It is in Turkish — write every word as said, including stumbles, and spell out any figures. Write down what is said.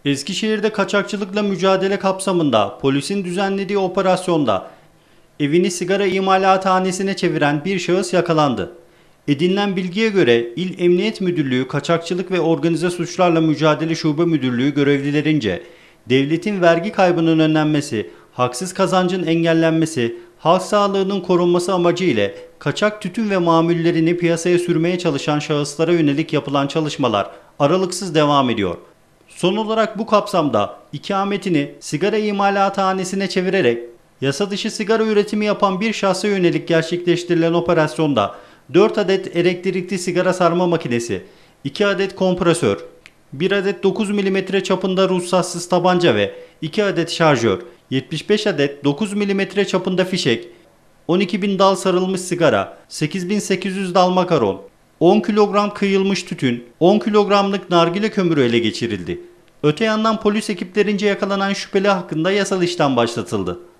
Eskişehir'de kaçakçılıkla mücadele kapsamında polisin düzenlediği operasyonda evini sigara imalathanesine çeviren bir şahıs yakalandı. Edinilen bilgiye göre İl Emniyet Müdürlüğü Kaçakçılık ve Organize Suçlarla Mücadele Şube Müdürlüğü görevlilerince devletin vergi kaybının önlenmesi, haksız kazancın engellenmesi, halk sağlığının korunması amacı ile kaçak tütün ve mamullerini piyasaya sürmeye çalışan şahıslara yönelik yapılan çalışmalar aralıksız devam ediyor. Son olarak bu kapsamda ikametini sigara imalathanesine çevirerek yasa dışı sigara üretimi yapan bir şahsa yönelik gerçekleştirilen operasyonda dört adet elektrikli sigara sarma makinesi, iki adet kompresör, bir adet dokuz milimetre çapında ruhsatsız tabanca ve iki adet şarjör, yetmiş beş adet dokuz milimetre çapında fişek, on iki bin dal sarılmış sigara, sekiz bin sekiz yüz dal makaron, on kilogram kıyılmış tütün, on kilogramlık nargile kömürü ele geçirildi. Öte yandan polis ekiplerince yakalanan şüpheli hakkında yasal işlem başlatıldı.